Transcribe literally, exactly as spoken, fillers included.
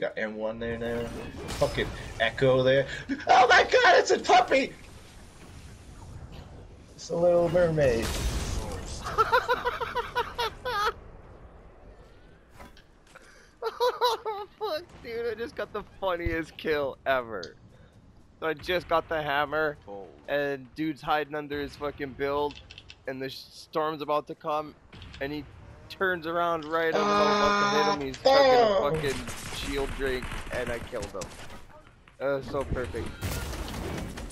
got M one there now. Fucking Echo there. Oh my god, it's a puppy! It's a little mermaid. Oh, fuck, dude, I just got the funniest kill ever. So I just got the hammer, Oh. and dude's hiding under his fucking build, and the storm's about to come, and he turns around right as I'm about to hit him. He's chugging a fucking shield drink, and I killed him. That was so perfect.